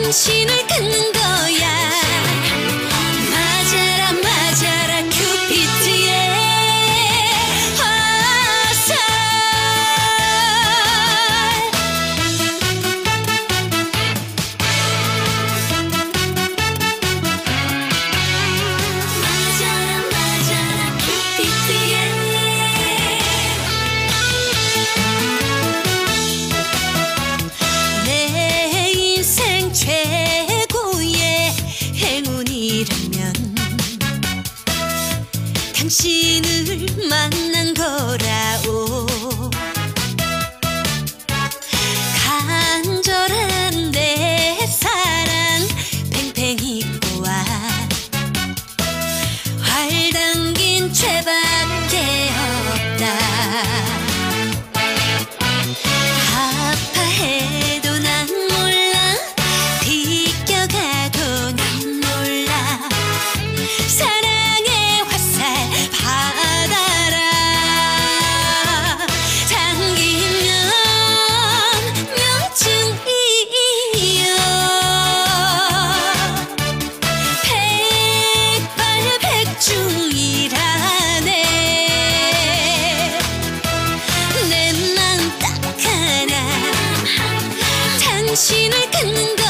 당신을 갖는 거야. 맞아라 맞아라 큐피트의 화살. 맞아라 맞아라 큐피트의 내 인생 최고의 행운이라면 당신을 만난 거라오. 간절한 내 사랑 팽팽히 꼬아 활 담긴 죄밖에 없다. 아파해도 난 몰라, 비껴가도 난 몰라. 사랑의 화살 받아라. 당기면 명중이여. 백발백중이라네. 내 맘 딱 하나, 당신을 갖는 거.